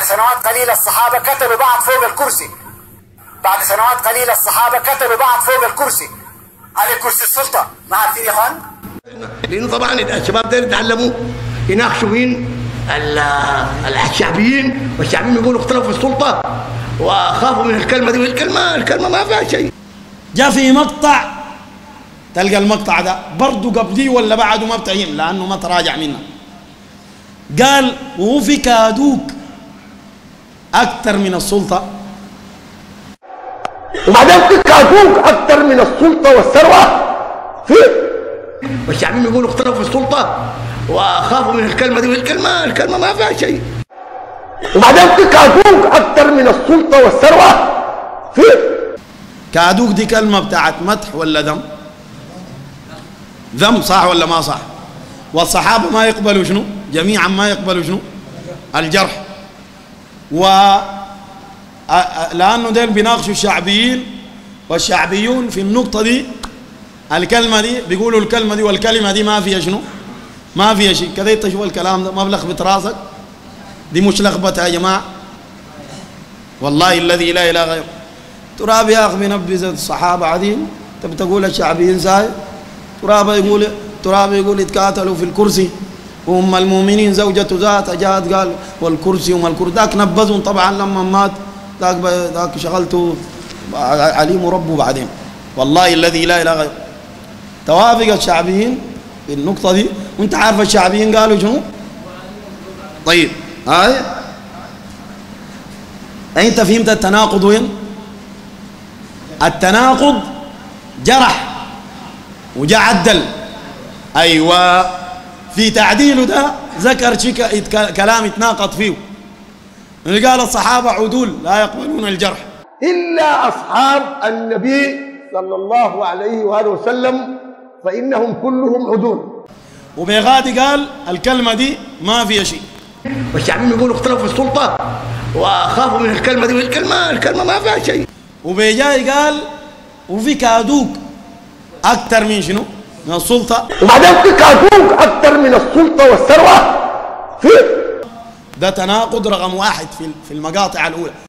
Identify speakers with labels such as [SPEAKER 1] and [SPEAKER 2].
[SPEAKER 1] سنوات قليلة الصحابة قتلوا بعض فوق الكرسي. بعد سنوات قليلة الصحابة قتلوا بعض فوق الكرسي. هذا كرسي السلطة، ما عارفين يا اخوان؟
[SPEAKER 2] لأنه طبعا الشباب ده يتعلموا يناقشوا مين الشعبيين، والشعبيين يقولوا اختلفوا في السلطة وخافوا من الكلمة دي، والكلمة ما فيها شيء.
[SPEAKER 3] جاء في مقطع تلقى المقطع ده برضه قبليه ولا بعده ما بتعين لأنه ما تراجع منه. قال وهو في كادوك أكثر من السلطة،
[SPEAKER 2] وبعدين في كادوك أكثر من السلطة والثروة والشعبيين يقولوا اختلفوا في السلطة وخافوا من الكلمة دي، والكلمة ما فيها شيء. وبعدين في كادوك أكثر من السلطة والثروة
[SPEAKER 3] كادوك دي كلمة بتاعت مدح ولا ذم؟ ذم، صح ولا ما صح؟ والصحابة ما يقبلوا شنو؟ جميعا ما يقبلوا شنو؟ الجرح. لأنه ديل بيناقشوا الشعبيين، والشعبيون في النقطة دي الكلمة دي بيقولوا الكلمة دي والكلمة دي ما فيها شنو؟ ما فيها شيء. كذا تشوف الكلام ده ما بلخبط راسك؟ دي مش لخبطة يا جماعة، والله الذي لا إله غيره. تراب يا أخي بينبذ الصحابة عديل، أنت بتقول الشعبيين ساي. تراب يقول يتقاتلوا في الكرسي، وهم المؤمنين زوجته ذات جاءت قال والكرسي وما الكرسي. ذاك نبذهم طبعا لما مات، ذاك شغلته عليم ربه بعدين. والله الذي لا إله غيره توافق الشعبيين في النقطة دي. وانت عارف الشعبيين قالوا شنو؟ طيب هاي انت فهمت التناقض وين؟ التناقض جرح وجا عدل. ايوه في تعديله ده ذكر شيء كلام يتناقض فيه. قال الصحابة عدول لا يقبلون الجرح
[SPEAKER 2] إلا أصحاب النبي صلى الله عليه وآله وسلم فإنهم كلهم عدول.
[SPEAKER 3] وبيغادي قال الكلمة دي ما فيها شيء،
[SPEAKER 2] والشعبيين يقولوا اختلفوا في السلطة وخافوا من الكلمة دي، والكلمة ما فيها شيء.
[SPEAKER 3] وبيجاي قال وفي كادوك أكثر من شنو؟ من السلطة.
[SPEAKER 2] وبعدين في كادوك أكثر من السلطة والثروة
[SPEAKER 3] ده تناقض رقم واحد في المقاطع الأولى.